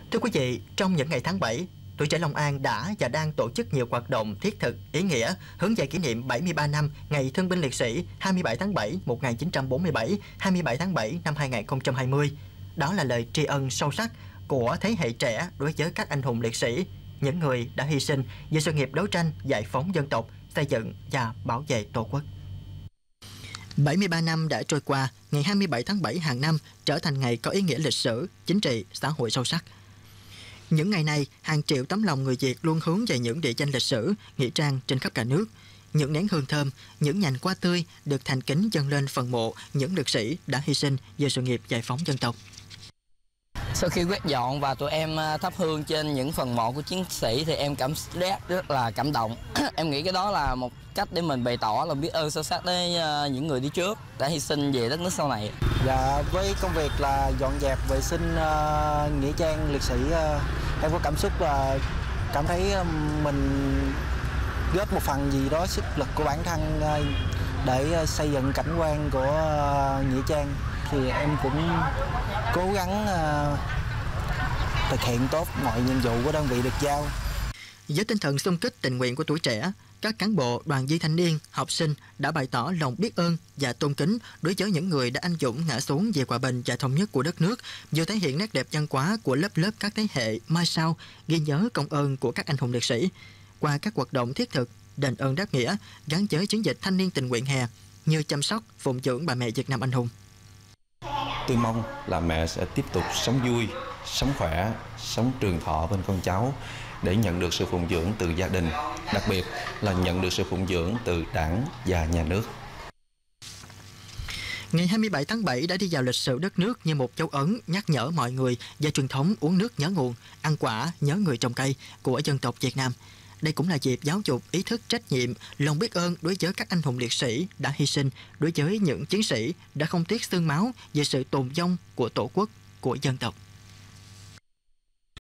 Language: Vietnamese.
Thưa quý vị, trong những ngày tháng 7, Tuổi Trẻ Long An đã và đang tổ chức nhiều hoạt động thiết thực, ý nghĩa hướng về kỷ niệm 73 năm Ngày Thương binh Liệt sĩ 27 tháng 7 1947, 27 tháng 7 năm 2020. Đó là lời tri ân sâu sắc của thế hệ trẻ đối với các anh hùng liệt sĩ, những người đã hy sinh vì sự nghiệp đấu tranh giải phóng dân tộc, xây dựng và bảo vệ Tổ quốc. 73 năm đã trôi qua, ngày 27 tháng 7 hàng năm trở thành ngày có ý nghĩa lịch sử, chính trị, xã hội sâu sắc. Những ngày này, hàng triệu tấm lòng người Việt luôn hướng về những địa danh lịch sử, nghĩa trang trên khắp cả nước. Những nén hương thơm, những nhành hoa tươi được thành kính dâng lên phần mộ những liệt sĩ đã hy sinh vì sự nghiệp giải phóng dân tộc. Sau khi quét dọn và tụi em thắp hương trên những phần mộ của chiến sĩ thì em cảm giác rất là cảm động. Em nghĩ cái đó là một cách để mình bày tỏ lòng biết ơn sâu sắc đến những người đi trước đã hy sinh về đất nước sau này. Dạ, với công việc là dọn dẹp vệ sinh nghĩa trang liệt sĩ, em có cảm xúc là cảm thấy mình góp một phần gì đó sức lực của bản thân để xây dựng cảnh quan của nghĩa trang, thì em cũng cố gắng thực hiện tốt mọi nhiệm vụ của đơn vị được giao. Với tinh thần xung kích tình nguyện của tuổi trẻ, các cán bộ, đoàn viên thanh niên, học sinh đã bày tỏ lòng biết ơn và tôn kính đối với những người đã anh dũng ngã xuống vì hòa bình và thống nhất của đất nước, vừa thể hiện nét đẹp văn hóa của lớp lớp các thế hệ mai sau ghi nhớ công ơn của các anh hùng liệt sĩ. Qua các hoạt động thiết thực, đền ơn đáp nghĩa gắn với chiến dịch thanh niên tình nguyện hè như chăm sóc, phụng dưỡng bà mẹ Việt Nam anh hùng. Tôi mong là mẹ sẽ tiếp tục sống vui, sống khỏe, sống trường thọ bên con cháu để nhận được sự phụng dưỡng từ gia đình, đặc biệt là nhận được sự phụng dưỡng từ Đảng và Nhà nước. Ngày 27 tháng 7 đã đi vào lịch sử đất nước như một dấu ấn nhắc nhở mọi người về truyền thống uống nước nhớ nguồn, ăn quả nhớ người trồng cây của dân tộc Việt Nam. Đây cũng là dịp giáo dục ý thức trách nhiệm, lòng biết ơn đối với các anh hùng liệt sĩ đã hy sinh, đối với những chiến sĩ đã không tiếc xương máu về sự tồn vong của Tổ quốc, của dân tộc.